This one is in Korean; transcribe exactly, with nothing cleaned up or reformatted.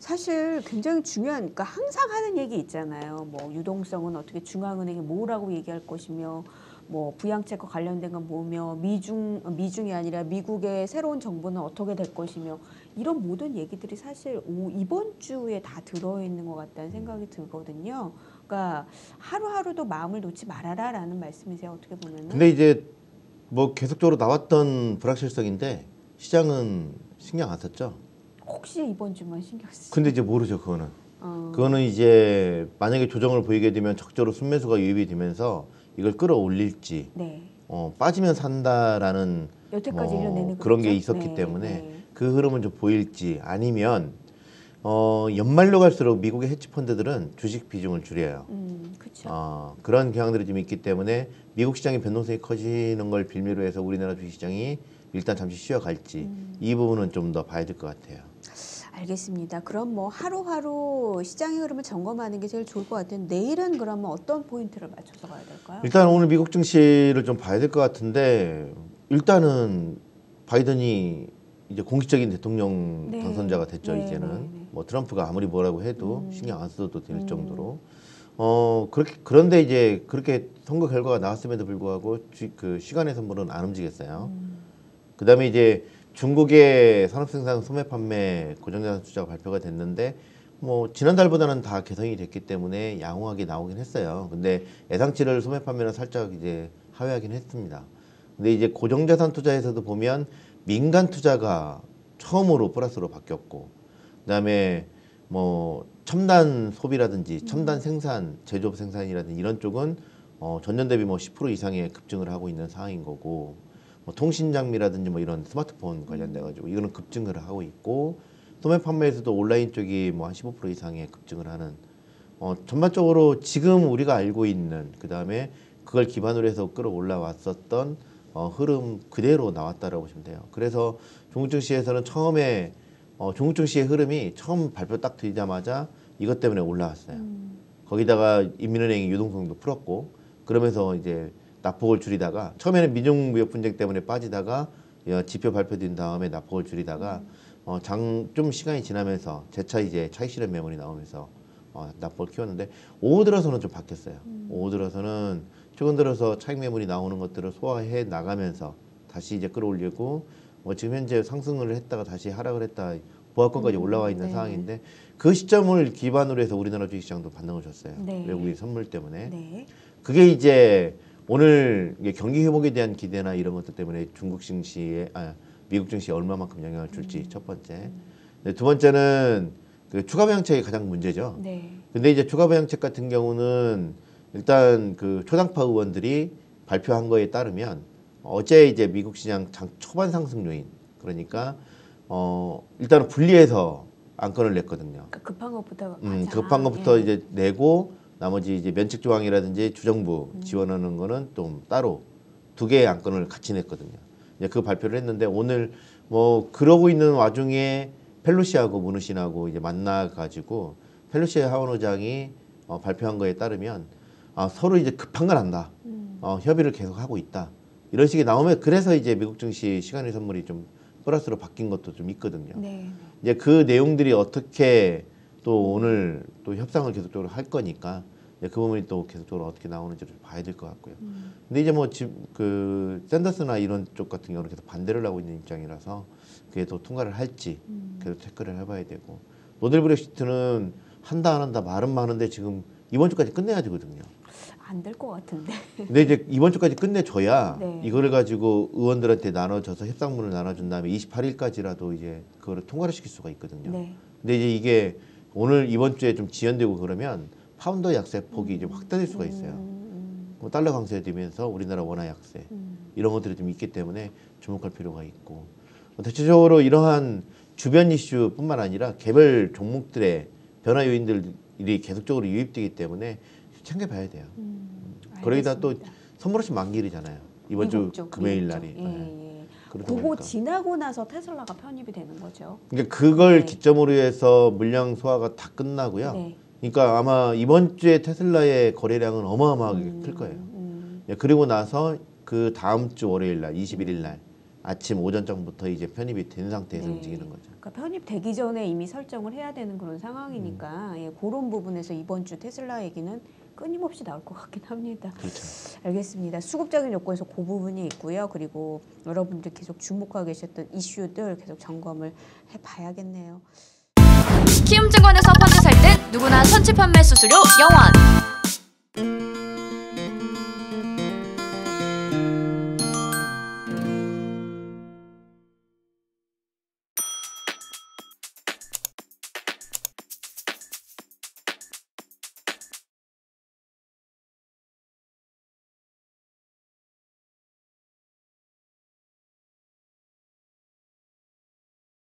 사실 굉장히 중요한, 그러니까 항상 하는 얘기 있잖아요. 뭐 유동성은 어떻게 중앙은행이 뭐라고 얘기할 것이며, 뭐 부양책과 관련된 건 뭐며, 미중 미중이 아니라 미국의 새로운 정부는 어떻게 될 것이며, 이런 모든 얘기들이 사실 오, 이번 주에 다 들어있는 것 같다는 생각이 들거든요. 그러니까 하루하루도 마음을 놓지 말아라라는 말씀이세요. 어떻게 보면은. 근데 이제 뭐 계속적으로 나왔던 불확실성인데 시장은 신경 안 썼죠. 혹시 이번 주만 신경 쓰. 근데 이제 모르죠, 그거는. 어. 그거는 이제 만약에 조정을 보이게 되면 적절히 순매수가 유입이 되면서 이걸 끌어올릴지, 네. 어, 빠지면 산다라는 여태까지 뭐 일 년 내내 그런 게 그랬죠? 있었기 네, 때문에 네. 그 흐름은 좀 보일지, 아니면 어, 연말로 갈수록 미국의 헤지 펀드들은 주식 비중을 줄여요. 음, 그렇죠. 어, 그런 경향들이 좀 있기 때문에 미국 시장의 변동성이 커지는 걸 빌미로 해서 우리나라 주식 시장이 일단 잠시 쉬어갈지, 음. 이 부분은 좀 더 봐야 될 것 같아요. 알겠습니다. 그럼 뭐 하루하루 시장의 흐름을 점검하는 게 제일 좋을 것 같은데, 내일은 그러면 어떤 포인트를 맞춰서 가야 될까요? 일단 오늘 미국 증시를 좀 봐야 될 것 같은데, 일단은 바이든이 이제 공식적인 대통령 네. 당선자가 됐죠. 네, 이제는 네, 네. 뭐 트럼프가 아무리 뭐라고 해도 음. 신경 안 써도 될 음. 정도로 어 그렇게, 그런데 이제 그렇게 선거 결과가 나왔음에도 불구하고 주, 그 시간의 선물은 안 움직였어요. 음. 그다음에 이제 중국의 산업생산 소매 판매 고정자산 투자가 발표가 됐는데, 뭐 지난달보다는 다 개선이 됐기 때문에 양호하게 나오긴 했어요. 근데 예상치를 소매 판매는 살짝 이제 하회하긴 했습니다. 근데 이제 고정자산 투자에서도 보면 민간 투자가 처음으로 플러스로 바뀌었고, 그다음에 뭐 첨단 소비라든지 첨단 생산, 제조업 생산이라든지 이런 쪽은 어 전년 대비 뭐 십 퍼센트 이상의 급증을 하고 있는 상황인 거고, 뭐 통신 장비라든지 뭐 이런 스마트폰 관련돼 가지고 이거는 급증을 하고 있고, 소매 판매에서도 온라인 쪽이 뭐 한 십오 퍼센트 이상의 급증을 하는, 어 전반적으로 지금 우리가 알고 있는, 그다음에 그걸 기반으로 해서 끌어올라 왔었던 어 흐름 그대로 나왔다라고 보시면 돼요. 그래서 중국 증시에서는 처음에 어 중국 증시의 흐름이 처음 발표 딱 드리자마자 이것 때문에 올라왔어요. 음. 거기다가 인민은행이 유동성도 풀었고, 그러면서 이제 낙폭을 줄이다가 처음에는 미중 무역 분쟁 때문에 빠지다가 지표 발표된 다음에 낙폭을 줄이다가 어, 장 좀 시간이 지나면서 재차 이제 차익 실현 매물이 나오면서 어, 낙폭을 키웠는데, 오후 들어서는 좀 바뀌었어요. 음. 오후 들어서는 최근 들어서 차익 매물이 나오는 것들을 소화해 나가면서 다시 이제 끌어올리고, 뭐 지금 현재 상승을 했다가 다시 하락을 했다 보합권까지 음, 올라와 있는 네네. 상황인데, 그 시점을 기반으로 해서 우리나라 주식시장도 반등을 줬어요. 네. 외국인 선물 때문에. 네. 그게 이제 오늘 이게 경기 회복에 대한 기대나 이런 것들 때문에 중국 증시에, 아, 미국 증시에 얼마만큼 영향을 줄지 음. 첫 번째. 네, 두 번째는 그 추가 부양책이 가장 문제죠. 네. 근데 이제 추가 부양책 같은 경우는 일단 그 초당파 의원들이 발표한 거에 따르면 어제 이제 미국 시장 장 초반 상승 요인, 그러니까 어 일단은 분리해서 안건을 냈거든요. 그러니까 급한 것부터 음, 가자. 급한 것부터 예. 이제 내고, 나머지 이제 면책 조항이라든지 주정부 음. 지원하는 거는 좀 따로 두 개의 안건을 같이 냈거든요. 이제 그 발표를 했는데, 오늘 뭐 그러고 있는 와중에 펠로시하고 무누신하고 이제 만나 가지고 펠로시 하원 의장이 어, 발표한 거에 따르면 아, 서로 이제 급한 건 안다. 음. 어, 협의를 계속 하고 있다. 이런 식이 나오면, 그래서 이제 미국 증시 시간의 선물이 좀 플러스로 바뀐 것도 좀 있거든요. 네. 이제 그 내용들이 어떻게 또 오늘 또 협상을 계속적으로 할 거니까 이제 그 부분이 또 계속적으로 어떻게 나오는지를 좀 봐야 될 것 같고요. 음. 근데 이제 뭐 그 샌더스나 이런 쪽 같은 경우는 계속 반대를 하고 있는 입장이라서 그게 또 통과를 할지 음. 계속 체크를 해봐야 되고, 노델 브렉시트는 한다 안 한다 말은 많은데 지금 이번 주까지 끝내야 되거든요. 안 될 것 같은데. 근데 이제 이번 주까지 끝내줘야 네. 이거를 가지고 의원들한테 나눠줘서 협상문을 나눠준 다음에 이십팔 일까지라도 이제 그거를 통과를 시킬 수가 있거든요. 네. 근데 이제 이게 오늘 이번 주에 좀 지연되고 그러면 파운드 약세 폭이 좀 확대될 수가 있어요. 음. 뭐 달러 강세되면서 우리나라 원화 약세 음. 이런 것들이 좀 있기 때문에 주목할 필요가 있고, 대체적으로 이러한 주변 이슈뿐만 아니라 개별 종목들의 변화 요인들이 계속적으로 유입되기 때문에 챙겨봐야 돼요. 음. 거기다 또 알겠습니다. 선물없이 만기일이잖아요. 이번 주 미국 쪽, 금요일 미국 날이. 쪽. 예, 네. 예. 그러다 그거 보니까. 지나고 나서 테슬라가 편입이 되는 거죠. 그러니까 그걸 네. 기점으로 해서 물량 소화가 다 끝나고요. 네. 그러니까 아마 이번 주에 테슬라의 거래량은 어마어마하게 음. 클 거예요. 음. 예, 그리고 나서 그 다음 주 월요일 날, 이십일 일 날 아침 오전장부터 이제 편입이 된 상태에서 네. 움직이는 거죠. 그러니까 편입되기 전에 이미 설정을 해야 되는 그런 상황이니까 음. 예, 그런 부분에서 이번 주 테슬라 얘기는 끊임없이 나올 것 같긴 합니다. 그렇죠. 알겠습니다. 수급적인 요건에서 그 부분이 있고요. 그리고 여러분들이 계속 주목하고 계셨던 이슈들 계속 점검을 해봐야겠네요. 키움증권에서 펀드 살 땐 누구나 선취 판매 수수료 영원.